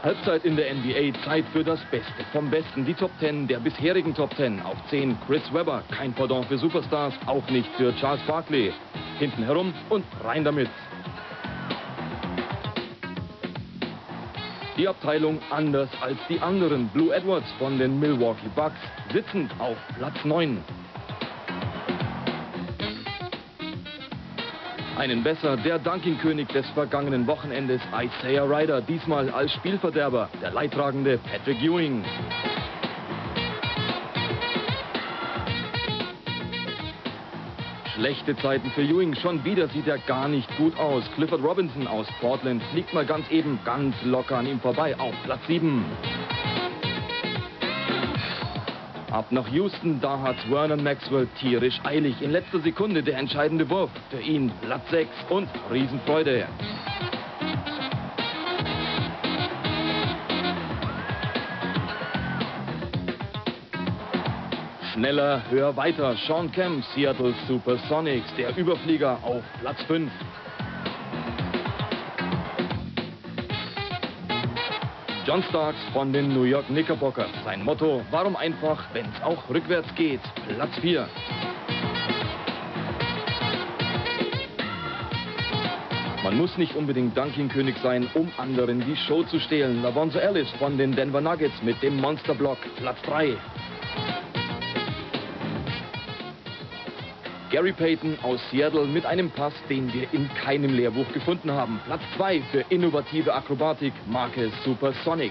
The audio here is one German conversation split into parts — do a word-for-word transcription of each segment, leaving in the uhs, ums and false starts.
Halbzeit in der N B A, Zeit für das Beste vom Besten. Die Top zehn der bisherigen Top zehn. Auf zehn Chris Webber, kein Pardon für Superstars, auch nicht für Charles Barkley. Hinten herum und rein damit. Die Abteilung anders als die anderen. Blue Edwards von den Milwaukee Bucks, sitzend auf Platz neun. Einen besser, der Dunking-König des vergangenen Wochenendes, Isaiah Rider, diesmal als Spielverderber, der leidtragende Patrick Ewing. Schlechte Zeiten für Ewing, schon wieder sieht er gar nicht gut aus. Clifford Robinson aus Portland fliegt mal ganz eben ganz locker an ihm vorbei auf Platz sieben. Ab nach Houston, da hat Vernon Maxwell tierisch eilig. In letzter Sekunde der entscheidende Wurf. Für ihn Platz sechs und Riesenfreude. Schneller, höher, weiter. Shawn Kemp, Seattle Supersonics, der Überflieger auf Platz fünf. John Starks von den New York Knickerbockers. Sein Motto, warum einfach, wenn es auch rückwärts geht. Platz vier. Man muss nicht unbedingt Dunking-König sein, um anderen die Show zu stehlen. LaVonzo Ellis von den Denver Nuggets mit dem Monsterblock. Platz drei. Gary Payton aus Seattle mit einem Pass, den wir in keinem Lehrbuch gefunden haben. Platz zwei für innovative Akrobatik, Marke Supersonic.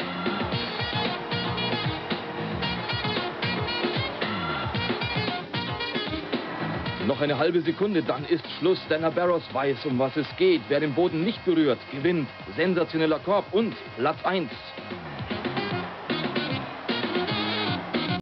Noch eine halbe Sekunde, dann ist Schluss. Dana Barros weiß, um was es geht. Wer den Boden nicht berührt, gewinnt. Sensationeller Korb und Platz eins.